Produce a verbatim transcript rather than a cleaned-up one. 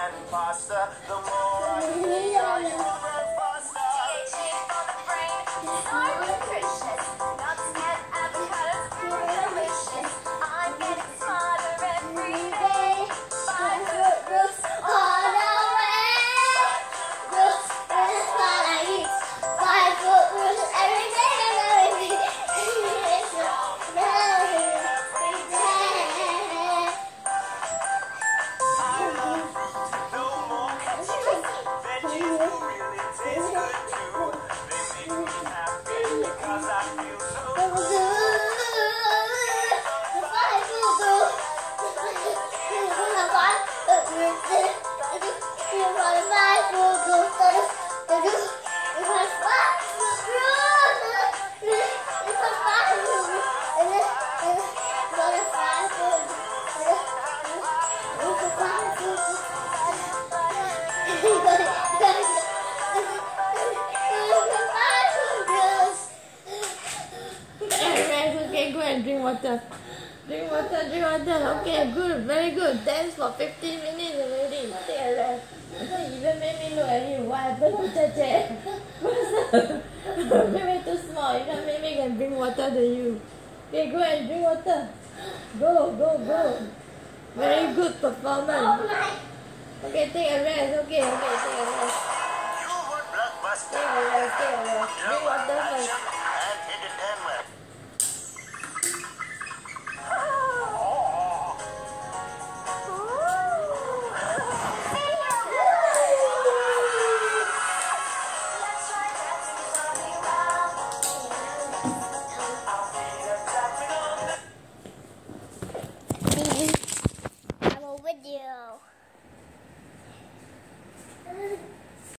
and pasta. The more I eat, I run faster. D H A for the brain, so nutritious. Nuts and avocados, very delicious. I'm getting smarter every day. Five fruit roots all the way. Roots, that's what I eat. Five fruit roots every day. Every day. No more ketchup. Veggies really taste good too. They make me happy because I feel so good. Okay, go and drink water. Drink water, drink water. Okay, good, very good. Dance for fifteen minutes already. Take a rest. You even made me look at you. What happened to Chache? Maybe too small. You know, maybe can bring water to you. Okay, go and drink water. Go, go, go. Very good performance. Okay, take a rest. Okay, okay, take a rest. You want blockbuster? Take a rest, take a rest. Drink water first. And hit it then well. I'm a video.